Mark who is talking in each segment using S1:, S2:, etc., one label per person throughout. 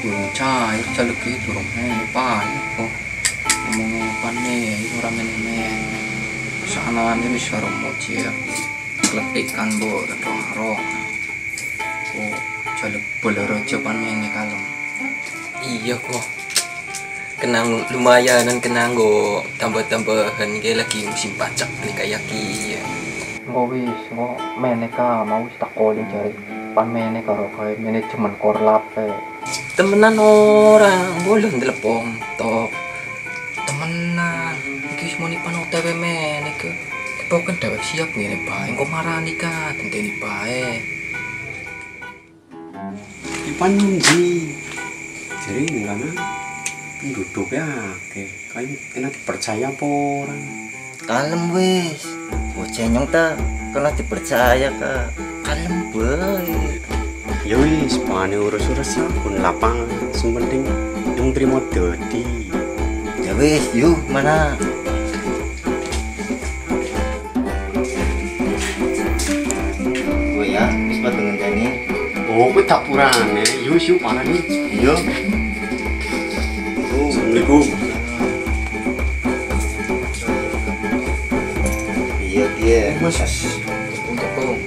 S1: cair caleg itu pan kok ngomongnya pane ora men-men sanane wis karo moci kletikan bo rong kok caleg Balarojo panene kalem.
S2: Iya kok kenang lumayanan kenang go tambah-tambahan kayak lagi musim pacak nih kayak ki.
S1: Kok wis kok meneka mau tak calling cari pan mene karo kae manajemen korlap
S2: Temenan orang boleh telepon tok
S1: temenan iki semoni pan OTW mene ke pokoke dewek siap ngene bae kok marani ka tenteni bae
S3: Ipan ndi jadi ngana penduduknya kayak kena dipercaya apa orang
S4: Kalem wis. Bocah nyong ta kalau dipercaya ka. Kalem bae.
S3: ya wis pane urus-urus pun lapang sing penting yang terima dadi
S4: Ya wis, yuk mana? Gue ya, wis pat dengan Dani.
S3: oh kowe tak purane yus mana nih
S4: Iya.
S3: Assalamualaikum
S4: Iya dia.
S1: Mas untuk kok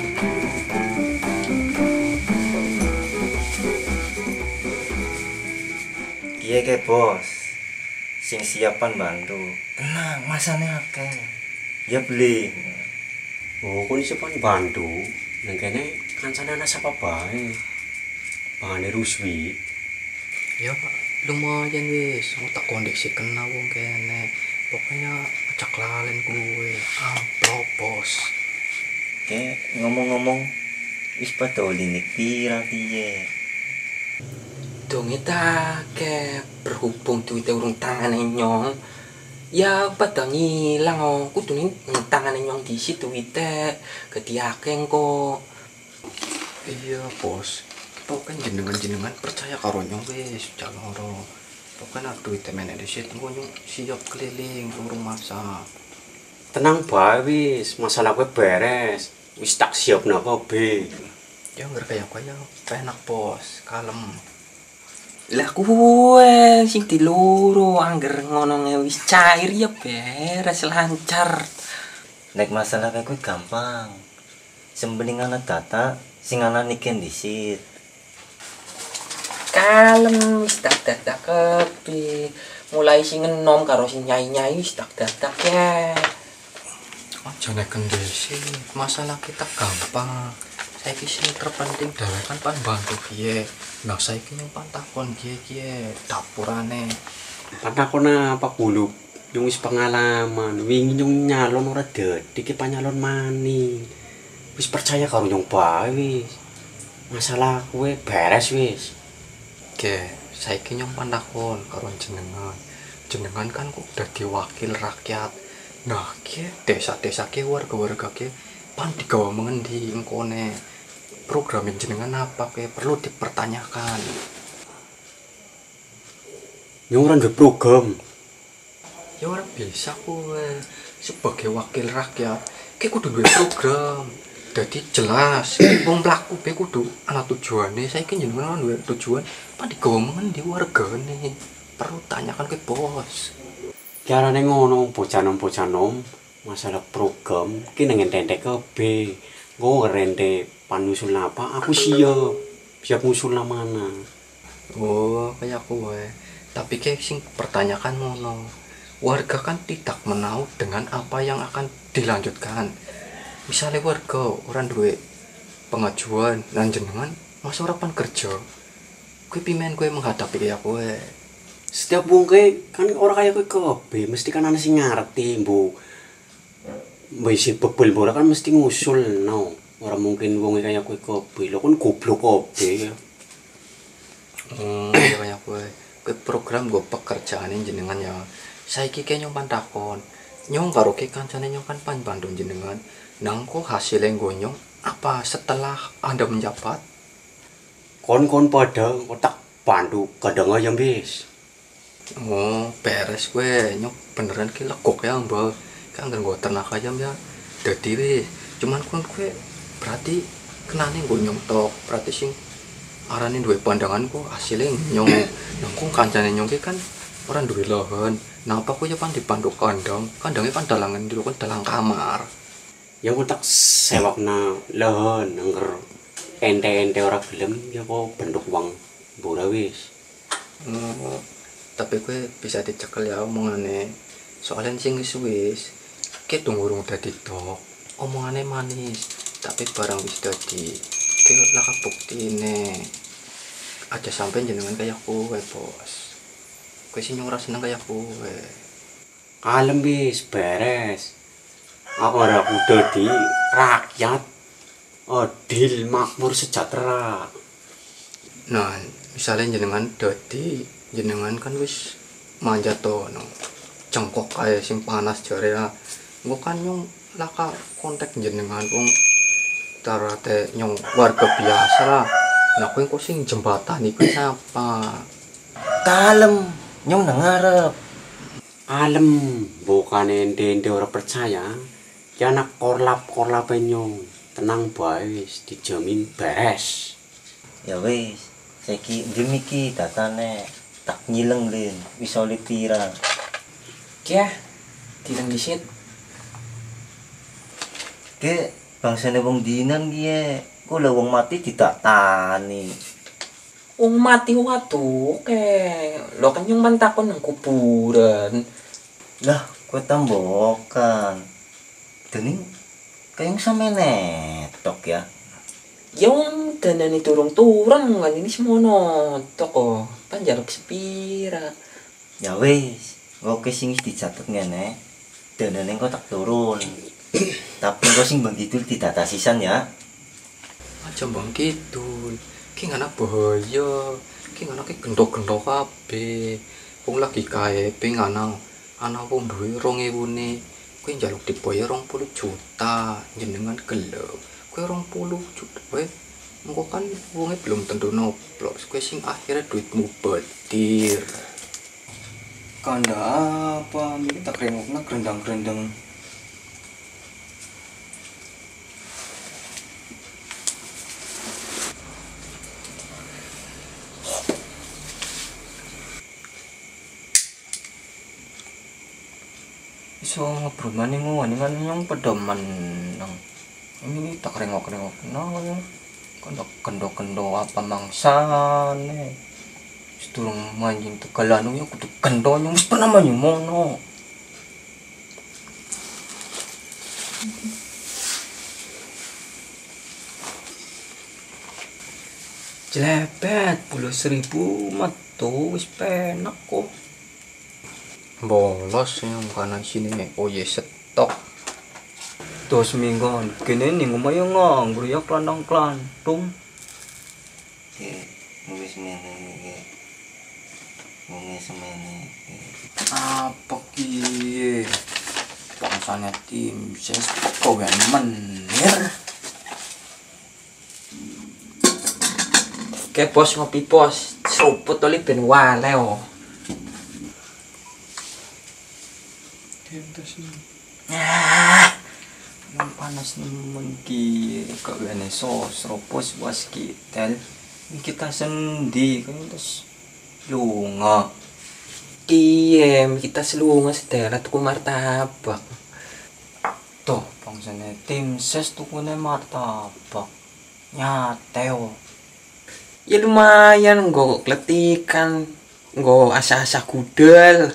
S4: Iya ke bos. Sing siapan bantu. Tenang, masane akeh. Ya beli.
S3: oh kowe siapa bantu nang kene kancane ana sapa bae pane Ruswi
S1: ya Pak lumayan wis mau tak kondisi kena wong kene pokoknya acak lalen gue amplop bos
S4: Ke ngomong-ngomong wis padoli nik pira piye?
S2: dong kita ke berhubung duit urung tangan nyong ya pada ngilang oh kudu nih tangan nyong di situ ite ketiakeng kok.
S1: iya bos pokoknya jenengan percaya karo nyong wis jaloro pokoknya duit temen di situ nyong siap keliling urung masa
S3: tenang bae wis masalah kowe beres wis tak siapna kabeh
S1: ya nggak kayak enak bos kalem
S2: Lah kue sing diluru angger ngono wis cair ya beres lancar.
S4: Nek masalah kayak gue gampang. Sembeling anak data, sing anak niken disit.
S2: Kalem wis tak dadak kepi. Mulai sing ngenom karo sing nyai-nyai wis tak dadak ya.
S1: aja nek kendisi masalah kita gampang saiki sing terpenting dhewek kan pan bantu piye nah saiki yang pan takon piye dapurane
S3: Patakon apa kulo yung wis pengalaman wingi yung nyalon ora dadi ki panyalon maning wis percaya karo yung bae wis masalah kowe beres wis
S1: ke saiki yang pan takon karo jenengan kan kok dadi wakil rakyat nah ki desa-desa ki warga-warga ki pan digawa mengendi engkone program jenengan apa ke perlu dipertanyakan
S3: yung ora duwe program
S1: ya orang bisa kowe sebagai wakil rakyat kayak kudu duwe program jadi jelas wong mlaku be kudu ana tujuane saiki jenengan duwe tujuan apa digawa mengendi wargane perlu tanyakan ke bos
S3: carane ngono bocah nom masalah program ki nang entek kabeh nggo rente panusul apa aku siap ngusul mana
S1: oh kayak kowe tapi kayak sing pertanyakan ngono warga kan tidak menahu dengan apa yang akan dilanjutkan misalnya warga orang duwe pengajuan dan jenengan masa ora pan kerja kowe pimen kowe menghadapi kayak kowe
S3: setiap wong kan orang kayak kowe kabeh mesti kan ana sing ngerti mbok isi bebel ora kan mesti ngusul no ora mungkin wong kayak kowe kabeh lho kan goblok kabeh
S1: ya kayak kowe program gue pekerjaan jenengan ya saiki ke nyong pantakon nyong karo ke kancane nyong kan pan bantu jenengan nangko hasilnya gue nyong apa setelah anda menjabat
S3: kon pada otak bantu kadang ayam bis
S1: oh beres gue nyong beneran ki legok ya mbak kan gue ternak ayam ya jadi wis cuman kon gue berarti kenane gue nyong tok berarti sing arane duwe pandangan kok hasilnya nyong nangkung kancane nyong ki kan orang duwe lahan. Nah apa ku ya pan dipandu kandangnya kan dalangan dulu kan dalang kamar.
S3: Ya aku tak sewakna lehen angger ente-ente ora gelem ya kok bentuk uang mbura wis.
S1: Oh, tapi gue bisa dicekel ya omongane. Soalnya sing wis ki tunggu dadi tok. Omongane manis, tapi barang wis dadi ki laka buktine. Aja sampai jenengan kayak kowe, Bos. Kowe sing ora seneng kayak kowe.
S3: Kalem wis beres. Aku ora kudu di rakyat. Adil makmur sejahtera.
S1: Nah, misalnya jenengan dadi jenengan kan wis manjat to no. Cengkok kae sing panas jare lah. Engko kan nyong laka kontak jenengan wong tarate nyong warga biasa lah. Nah, kowe kok sing jembatan iku sapa?
S4: Kalem, nyong nang ngarep.
S3: Alem bukan ente-ente ora percaya. Ya anak korlap nyong. Tenang bae wis dijamin beres.
S4: Ya wis, saiki ndem iki datane tak nyileng lin, wis oleh pira.
S2: Kya, tilang disit.
S4: Ke bangsane wong dinan ki kula wong mati ditatani.
S2: Wong mati watu ke. Lo kan yung mantakon ng kuburan.
S4: Lah, kowe tambokan. Dening kayong samenetok ya.
S2: Yung tanan ni turong-turang nga ini semono. Toko, panjarok sepira.
S4: Ya wis, oke sing wis dicatet ngene. Danane engko tak turun. Tapi engko sing bang kidul didatasisan ya.
S1: Aja mbang kidul. Ki ngana bahaya. Ki ngana ki gendok-gendok kabeh. Wong lagi kae pingana ana wong duwe 2000 ne. Kowe njaluk dibayar 20 juta, jenengan gelem. Kowe 20 juta wae. Engko kan wonge belum tentu noplos. Kowe sing akhirnya duitmu betir.
S4: Kanda apa? Kita kerengokna gerendang-gerendang. Iso ngobrol maning ngoningan yang pedoman nang. Ini tak rengok-rengok nang yang kendo-kendo apa mangsane. Turung manjing tegalan yang kudu kendo yang wis pernah manjing mono. Jelepet 10.000 metu wis penak kok.
S1: Bolos yang kanan sini oye stok.
S4: Dos mingguan kene ning omah yo nganggur ya klandang-klandung. Wis mene iki. Wong semene.
S2: Apa ki? Bangsanya tim ses kowen menir. Ke bos ngopi bos, seruput oli ben waleo.
S4: Nang panas nemen ki kawene sosropos was kitel. Kita sendi kan terus lunga.
S2: Kiem kita selunga sedera tuku martabak.
S4: Tuh bangsane tim ses tukune martabak. Nyateo.
S2: Ya lumayan nggo kletikan, nggo asa-asa gudel.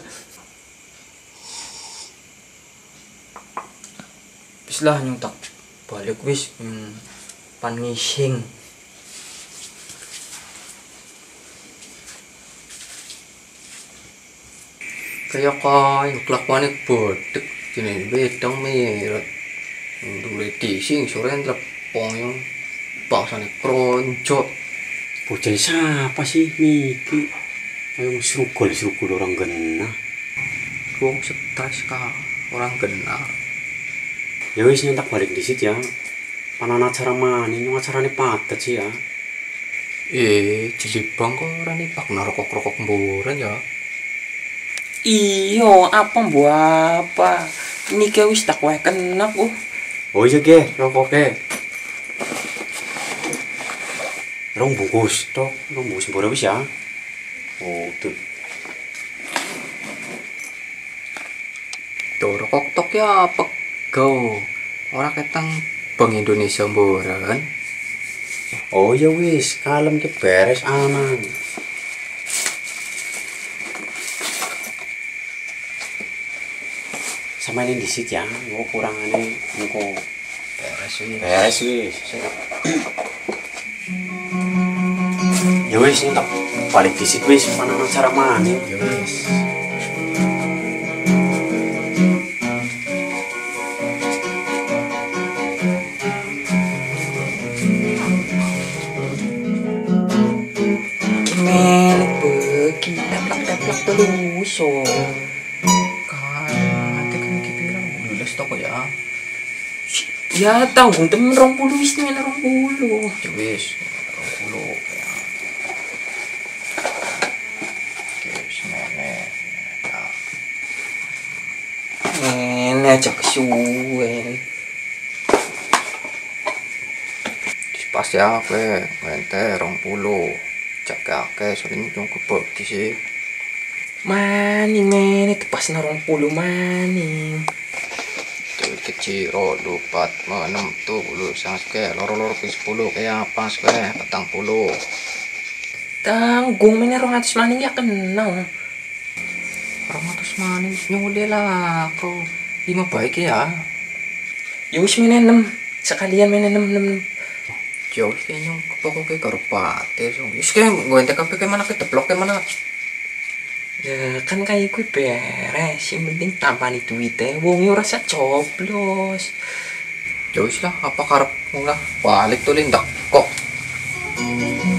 S4: Wis lah nyung tak balik wis pan ngising.
S1: Kayak kaya kelakuane bodek jenenge wedang merot. Ndule dising sore telepon yang bangsane kronjok.
S3: Bocah siapa sih Miki? Ayo serugol orang genah.
S1: Wong stres ka orang kenal.
S3: Ya wis nyentak balik disit ya. Panan acara maning acarane padet sih ya.
S1: Jelibang kok ora nipak narokok-rokok mburan ya.
S2: Iyo, apa mbok apa? Ini ke wis tak wae kenap
S3: Oh iya ge, rokok ge. Rong bungkus tok, rong bungkus boleh wis ya. Oh, tuh.
S1: Tuh rokok tok ya apa go. Orang ketang Bank Indonesia mboran.
S3: Oh ya wis, kalem ki beres aman. Sama ini disit ya, gua kurangannya engko
S1: Beres wis.
S3: beres wis. Ya wis ini tak balik disit wis mana cara mana
S1: Ya wis.
S2: Melet begi taplak-taplak terus so.
S1: Kan nanti kan iki bilang lulus toko ya.
S2: Ya tahu temen 20 wis nih 20.
S1: Ya wis. 20 ya. Oke, wis mene. Ya.
S2: Ngene aja kesuwen.
S1: Pas ya kowe ente 20. Jaga akeh soalnya nyung kebagi sih.
S2: Maning men itu pas na 20 maning.
S1: Tuh kecil lupat enam tuh lu sangat ke loro-loro ke 10 kayak apa ke 40.
S2: Tanggung men 200 maning ya kenal.
S1: 200 maning nyude lah kau 5 baik ya.
S2: Ya wis men 6. Sekalian men 6.
S1: Jauh kayaknya pokoknya karo pate so. Wis kayak gue ente kape kayak mana keteplok kayak mana.
S2: Ya kan kayak gue beres, yang penting tambahin duitnya, wongnya rasa coblos.
S1: Ya wis lah apa karepmu lah balik tuh lindak kok.